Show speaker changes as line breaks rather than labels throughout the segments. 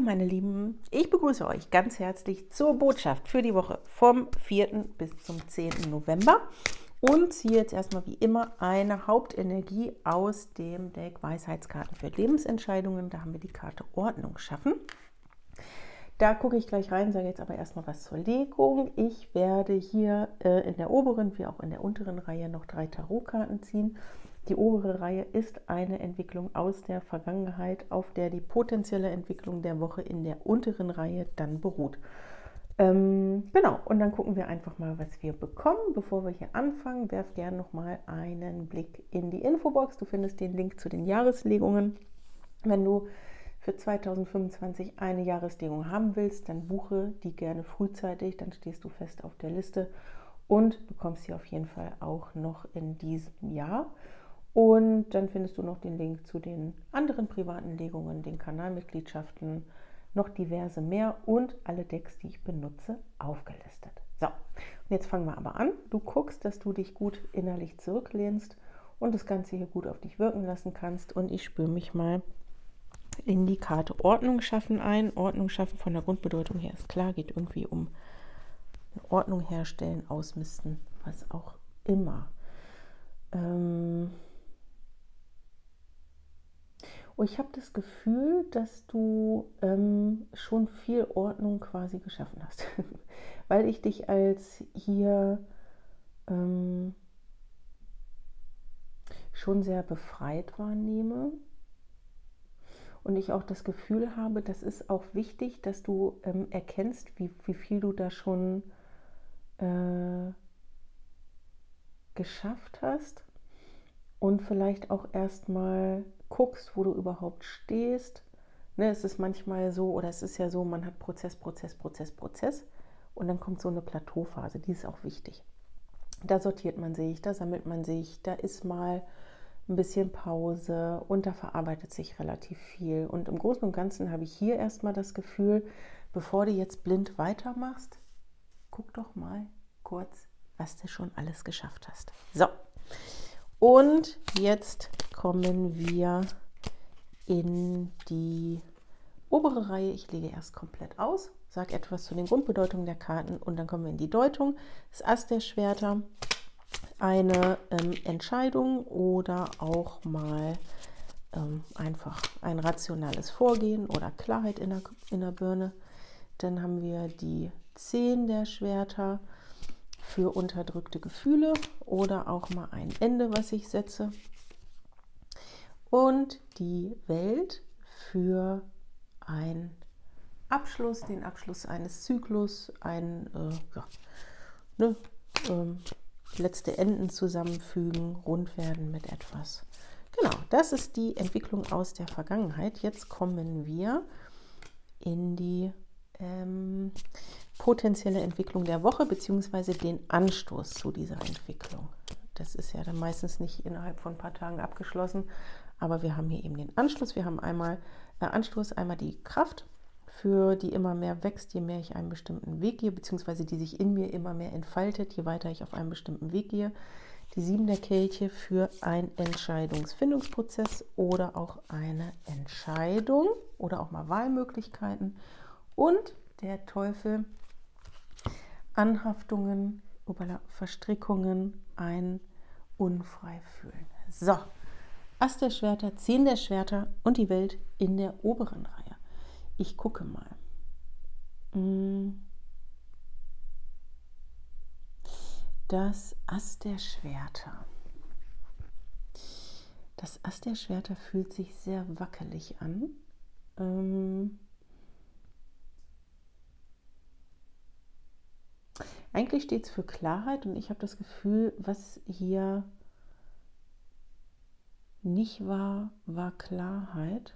meine Lieben, ich begrüße euch ganz herzlich zur Botschaft für die Woche vom 4. bis zum 10. November und ziehe jetzt erstmal wie immer eine Hauptenergie aus dem Deck Weisheitskarten für Lebensentscheidungen. Da haben wir die Karte Ordnung schaffen. Da gucke ich gleich rein, sage jetzt aber erstmal was zur Legung. Ich werde hier in der oberen wie auch in der unteren Reihe noch 3 Tarotkarten ziehen. Die obere Reihe ist eine Entwicklung aus der Vergangenheit, auf der die potenzielle Entwicklung der Woche in der unteren Reihe dann beruht. Genau, und dann gucken wir einfach mal, was wir bekommen. Bevor wir hier anfangen, werf gerne nochmal einen Blick in die Infobox. Du findest den Link zu den Jahreslegungen. Wenn du für 2025 eine Jahreslegung haben willst, dann buche die gerne frühzeitig, dann stehst du fest auf der Liste und bekommst sie auf jeden Fall auch noch in diesem Jahr. Und dann findest du noch den Link zu den anderen privaten Legungen, den Kanalmitgliedschaften, noch diverse mehr und alle Decks, die ich benutze, aufgelistet. So, und jetzt fangen wir aber an. Du guckst, dass du dich gut innerlich zurücklehnst und das Ganze hier gut auf dich wirken lassen kannst. Und ich spüre mich mal in die Karte Ordnung schaffen ein. Ordnung schaffen von der Grundbedeutung her ist klar, geht irgendwie um eine Ordnung herstellen, ausmisten, was auch immer. Und ich habe das Gefühl, dass du schon viel Ordnung quasi geschaffen hast, weil ich dich als hier schon sehr befreit wahrnehme und ich auch das Gefühl habe, das ist auch wichtig, dass du erkennst, wie viel du da schon geschafft hast und vielleicht auch erstmal guckst, wo du überhaupt stehst. Ne, es ist manchmal so, oder es ist ja so, man hat Prozess und dann kommt so eine Plateauphase, die ist auch wichtig. Da sortiert man sich, da sammelt man sich, da ist mal ein bisschen Pause und da verarbeitet sich relativ viel. Und im Großen und Ganzen habe ich hier erstmal das Gefühl, bevor du jetzt blind weitermachst, guck doch mal kurz, was du schon alles geschafft hast. So, und jetzt kommen wir in die obere Reihe. Ich lege erst komplett aus, sage etwas zu den Grundbedeutungen der Karten und dann kommen wir in die Deutung. Das Ass der Schwerter, eine Entscheidung oder auch mal einfach ein rationales Vorgehen oder Klarheit in der Birne. Dann haben wir die 10 der Schwerter für unterdrückte Gefühle oder auch mal ein Ende, was ich setze. Und die Welt für einen Abschluss, den Abschluss eines Zyklus, letzte Enden zusammenfügen, rund werden mit etwas. Genau, das ist die Entwicklung aus der Vergangenheit. Jetzt kommen wir in die potenzielle Entwicklung der Woche bzw. den Anstoß zu dieser Entwicklung. Das ist ja dann meistens nicht innerhalb von ein paar Tagen abgeschlossen, aber wir haben hier eben den Anschluss. Wir haben einmal Anstoß, einmal die Kraft, für die immer mehr wächst, je mehr ich einen bestimmten Weg gehe, beziehungsweise die sich in mir immer mehr entfaltet, je weiter ich auf einem bestimmten Weg gehe. Die 7 der Kelche für einen Entscheidungsfindungsprozess oder auch eine Entscheidung oder auch mal Wahlmöglichkeiten. Und der Teufel, Anhaftungen, Verstrickungen, ein unfrei fühlen. So, Ass der Schwerter, 10 der Schwerter und die Welt in der oberen Reihe. Ich gucke mal. Das Ass der Schwerter. Das Ass der Schwerter fühlt sich sehr wackelig an. Eigentlich steht es für Klarheit und ich habe das Gefühl, was hier nicht war, war Klarheit.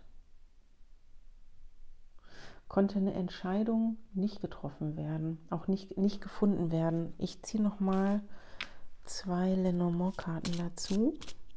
Konnte eine Entscheidung nicht getroffen werden, auch nicht gefunden werden. Ich ziehe noch mal 2 Lenormand-Karten dazu.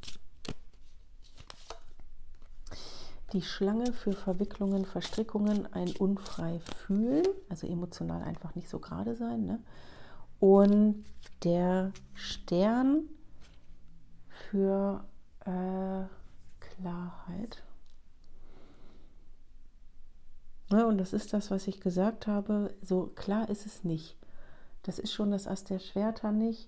Die Schlange für Verwicklungen, Verstrickungen, ein unfrei fühlen, also emotional einfach nicht so gerade sein, ne? Und der Stern für Klarheit. Ja, und das ist das, was ich gesagt habe. So klar ist es nicht. Das ist schon das Ass der Schwerter nicht.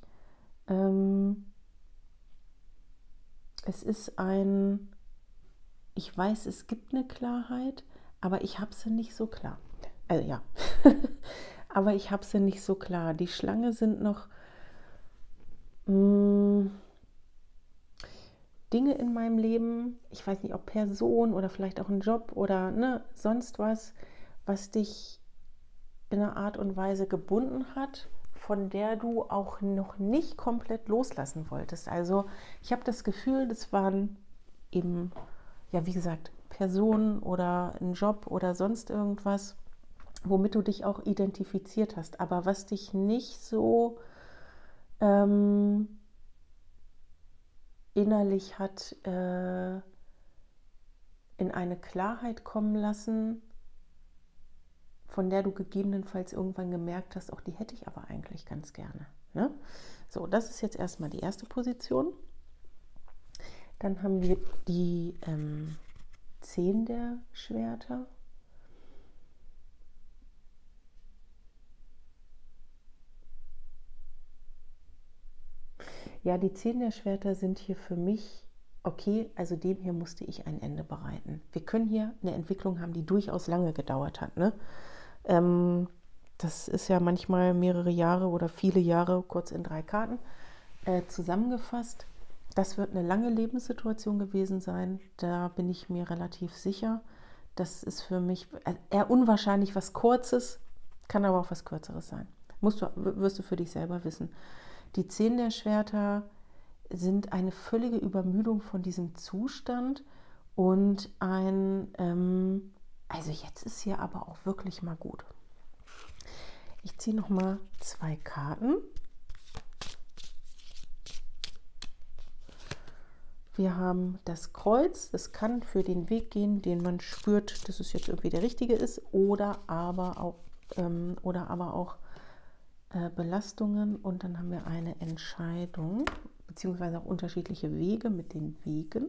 Es ist ich weiß, es gibt eine Klarheit, aber ich habe sie nicht so klar. Also ja, aber ich habe sie nicht so klar. Die Schlange sind noch Dinge in meinem Leben, ich weiß nicht, ob Person oder vielleicht auch ein Job oder ne, sonst was, was dich in einer Art und Weise gebunden hat, von der du auch noch nicht komplett loslassen wolltest. Also ich habe das Gefühl, das waren eben, ja wie gesagt, Personen oder ein Job oder sonst irgendwas, womit du dich auch identifiziert hast, aber was dich nicht so innerlich hat in eine Klarheit kommen lassen, von der du gegebenenfalls irgendwann gemerkt hast, auch die hätte ich aber eigentlich ganz gerne. Ne? So, das ist jetzt erstmal die erste Position. Dann haben wir die 10 der Schwerter. Ja, die 10 der Schwerter sind hier für mich, okay, also dem hier musste ich ein Ende bereiten. Wir können hier eine Entwicklung haben, die durchaus lange gedauert hat. Ne? Das ist ja manchmal mehrere Jahre oder viele Jahre, kurz in 3 Karten, zusammengefasst. Das wird eine lange Lebenssituation gewesen sein, da bin ich mir relativ sicher. Das ist für mich eher unwahrscheinlich was Kurzes, kann aber auch was Kürzeres sein. Wirst du für dich selber wissen. Die 10 der Schwerter sind eine völlige Übermüdung von diesem Zustand und also jetzt ist hier aber auch wirklich mal gut. Ich ziehe noch mal 2 Karten. Wir haben das Kreuz, das kann für den Weg gehen, den man spürt, dass es jetzt irgendwie der richtige ist, oder aber auch Belastungen, und dann haben wir eine Entscheidung, beziehungsweise auch unterschiedliche Wege mit den Wegen.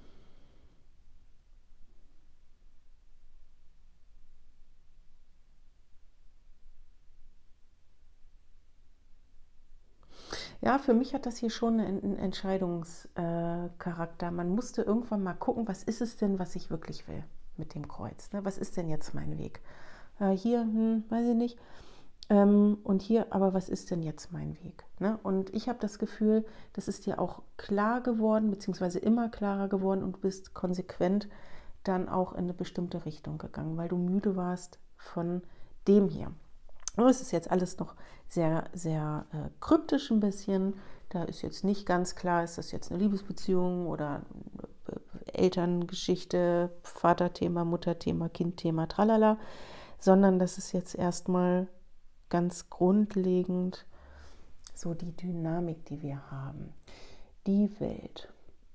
Ja, für mich hat das hier schon einen Entscheidungscharakter. Man musste irgendwann mal gucken, was ist es denn, was ich wirklich will mit dem Kreuz. Ne? Was ist denn jetzt mein Weg? Hier, weiß ich nicht. Und hier, aber was ist denn jetzt mein Weg? Ne? Und ich habe das Gefühl, das ist dir auch klar geworden, beziehungsweise immer klarer geworden, und du bist konsequent dann auch in eine bestimmte Richtung gegangen, weil du müde warst von dem hier. Und es ist jetzt alles noch sehr, sehr kryptisch ein bisschen. Da ist jetzt nicht ganz klar, ist das jetzt eine Liebesbeziehung oder Elterngeschichte, Vaterthema, Mutterthema, Kindthema, tralala, sondern das ist jetzt erstmal ganz grundlegend so die Dynamik, die wir haben. Die Welt.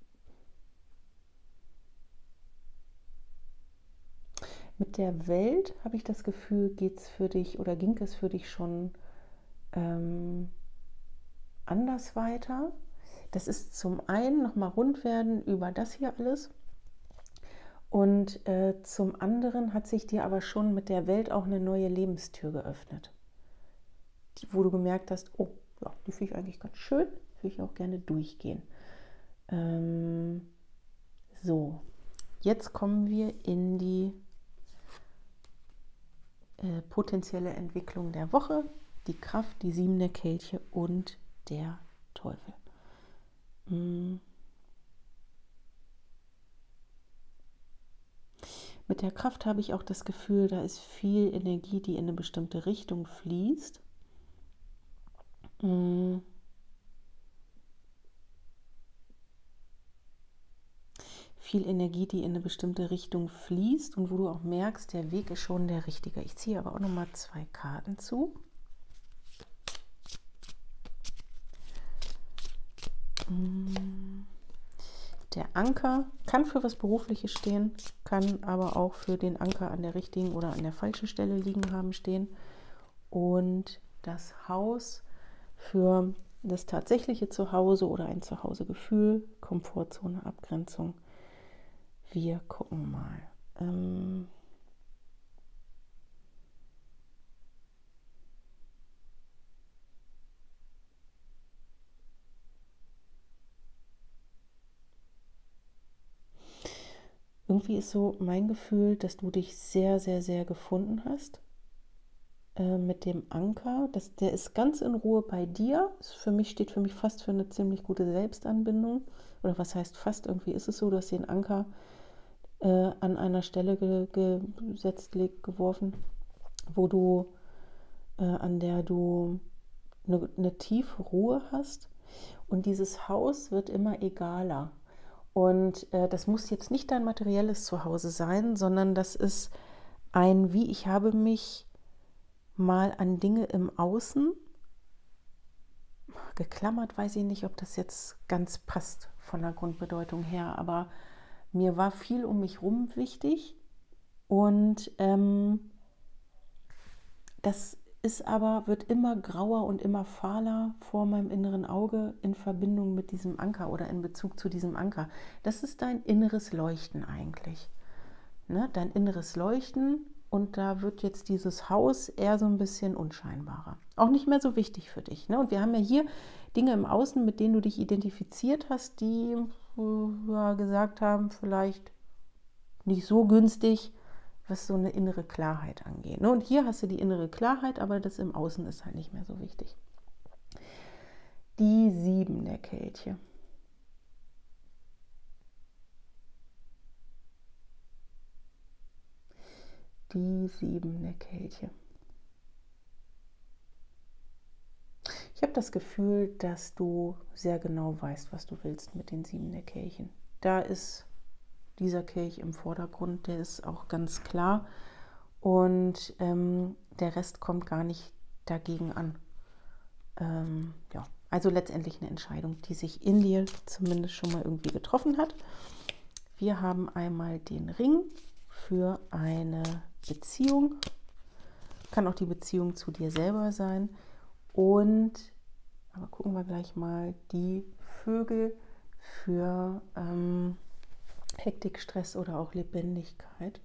Mit der Welt habe ich das Gefühl, ging es für dich schon anders weiter. Das ist zum einen nochmal rund werden über das hier alles. Und zum anderen hat sich dir aber schon mit der Welt auch eine neue Lebenstür geöffnet, wo du gemerkt hast, oh, ja, die finde ich eigentlich ganz schön, würde ich auch gerne durchgehen. So, jetzt kommen wir in die potenzielle Entwicklung der Woche, die Kraft, die 7 der Kelche und der Teufel. Mit der Kraft habe ich auch das Gefühl, da ist viel Energie, die in eine bestimmte Richtung fließt. Viel Energie, die in eine bestimmte Richtung fließt und wo du auch merkst, der Weg ist schon der richtige. Ich ziehe aber auch noch mal 2 Karten zu. Der Anker kann für was Berufliches stehen, kann aber auch für den Anker an der richtigen oder an der falschen Stelle liegen haben stehen. Und das Haus für das tatsächliche Zuhause oder ein Zuhausegefühl, Komfortzone, Abgrenzung. Wir gucken mal. irgendwie ist so mein Gefühl, dass du dich sehr, sehr, sehr gefunden hast mit dem Anker. Der ist ganz in Ruhe bei dir. Steht für mich fast für eine ziemlich gute Selbstanbindung. Oder was heißt fast? Irgendwie ist es so, du hast den Anker an einer Stelle geworfen, an der du eine tiefe Ruhe hast. Und dieses Haus wird immer egaler. Und das muss jetzt nicht dein materielles Zuhause sein, sondern das ist ich habe mich mal an Dinge im Außen geklammert, weiß ich nicht, ob das jetzt ganz passt von der Grundbedeutung her, aber mir war viel um mich rum wichtig und das wird immer grauer und immer fahler vor meinem inneren Auge in Verbindung mit diesem Anker oder in Bezug zu diesem Anker. Das ist dein inneres Leuchten eigentlich. Ne? Dein inneres Leuchten, und da wird jetzt dieses Haus eher so ein bisschen unscheinbarer. Auch nicht mehr so wichtig für dich. Ne? Und wir haben ja hier Dinge im Außen, mit denen du dich identifiziert hast, die gesagt haben, vielleicht nicht so günstig, was so eine innere Klarheit angeht. Ne? Und hier hast du die innere Klarheit, aber das im Außen ist halt nicht mehr so wichtig. Die 7 der Kelche. Die 7 der Kelche. Ich habe das Gefühl, dass du sehr genau weißt, was du willst mit den 7 der Kelchen. Da ist dieser Kelch im Vordergrund, der ist auch ganz klar. Und der Rest kommt gar nicht dagegen an. Ja, also letztendlich eine Entscheidung, die sich in dir zumindest schon mal irgendwie getroffen hat. Wir haben einmal den Ring für eine Beziehung. Kann auch die Beziehung zu dir selber sein. Und, aber gucken wir gleich mal, die Vögel für Hektik, Stress oder auch Lebendigkeit.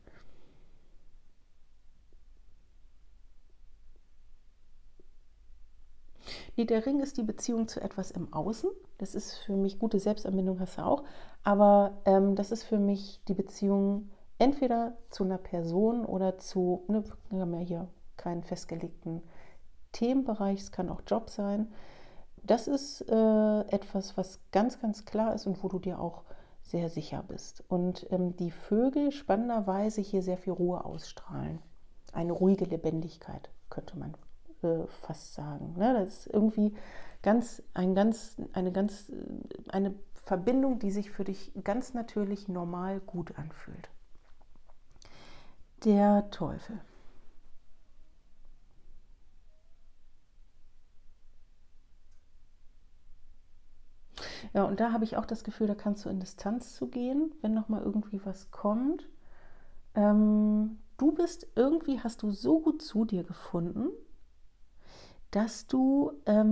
Nee, der Ring ist die Beziehung zu etwas im Außen. Das ist für mich, gute Selbstanbindung hast du auch, aber das ist für mich die Beziehung entweder zu einer Person oder wir haben ja hier keinen festgelegten Themenbereich, es kann auch Job sein. Das ist etwas, was ganz, ganz klar ist und wo du dir auch sehr sicher bist. Und die Vögel spannenderweise hier sehr viel Ruhe ausstrahlen. Eine ruhige Lebendigkeit, könnte man fast sagen. Ne? Das ist irgendwie eine Verbindung, die sich für dich ganz natürlich normal gut anfühlt. Der Teufel. Ja, und da habe ich auch das Gefühl, da kannst du in Distanz zu gehen, wenn nochmal irgendwie was kommt. Hast du so gut zu dir gefunden, dass du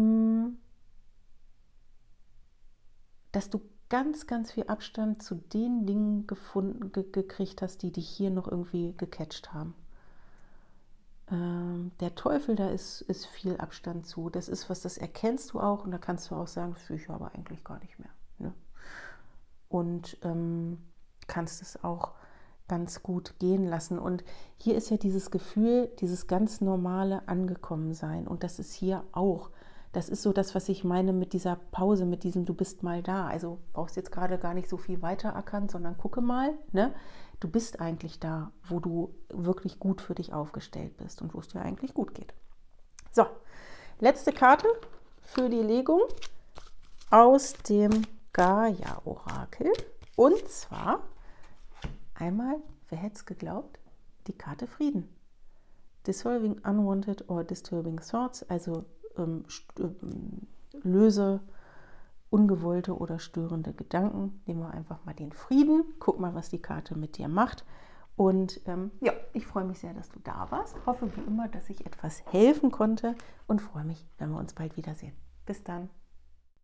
ganz, ganz viel Abstand zu den Dingen gekriegt hast, die dich hier noch irgendwie gecatcht haben. Der Teufel, da ist viel Abstand zu. Das ist was, das erkennst du auch und da kannst du auch sagen, das will ich aber eigentlich gar nicht mehr. Ne? Und kannst es auch ganz gut gehen lassen. Und hier ist ja dieses Gefühl, dieses ganz normale Angekommensein. Und das ist hier auch. Das ist so das, was ich meine mit dieser Pause, mit diesem Du bist mal da. Also brauchst jetzt gerade gar nicht so viel weiter ackern, sondern gucke mal, ne? Du bist eigentlich da, wo du wirklich gut für dich aufgestellt bist und wo es dir eigentlich gut geht. So, letzte Karte für die Legung aus dem Gaia-Orakel. Und zwar einmal, wer hätte es geglaubt, die Karte Frieden. Dissolving unwanted or disturbing thoughts, also löse ungewollte oder störende Gedanken. Nehmen wir einfach mal den Frieden. Guck mal, was die Karte mit dir macht. Und ja, ich freue mich sehr, dass du da warst. Hoffe wie immer, dass ich etwas helfen konnte und freue mich, wenn wir uns bald wiedersehen. Bis dann.